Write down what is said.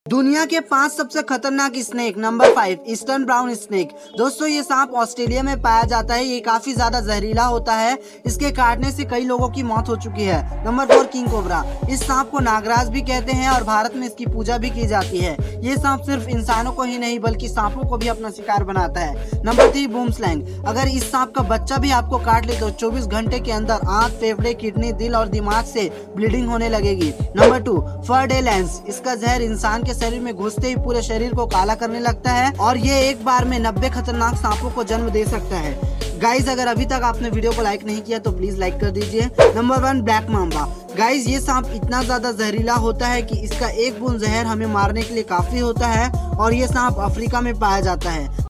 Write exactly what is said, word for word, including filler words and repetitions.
दुनिया के पांच सबसे खतरनाक snake. Number five, eastern brown snake. दोस्तों ये सांप ऑस्ट्रेलिया में पाया जाता है। ये काफी ज्यादा जहरीला होता है। इसके काटने से कई लोगों की मौत हो चुकी है। Number four, king cobra. इस सांप को नागराज भी कहते हैं और भारत में इसकी पूजा भी की जाती है। ये सांप सिर्फ इंसानों को ही नहीं बल्कि सांपों को भी अपना शिकार बनाता है। Number three, boomslang. अगर इस सांप का बच्चा भी आपको काट ले तो चौबीस घंटे के अंदर आंत, फेफड़े, किडनी, दिल और दिमाग से ब्लीडिंग होने लगेगी। Number two, fer de lance. इसका जहर इंसान के शरीर में घुसते ही पूरे शरीर को काला करने लगता है और ये एक बार में नब्बे खतरनाक सांपों को जन्म दे सकता है। गाइज अगर अभी तक आपने वीडियो को लाइक नहीं किया तो प्लीज लाइक कर दीजिए। Number one, black mamba. Guys ये सांप इतना ज्यादा जहरीला होता है कि इसका एक बूंद जहर हमें मारने के लिए काफी होता है और ये सांप अफ्रीका में पाया जाता है।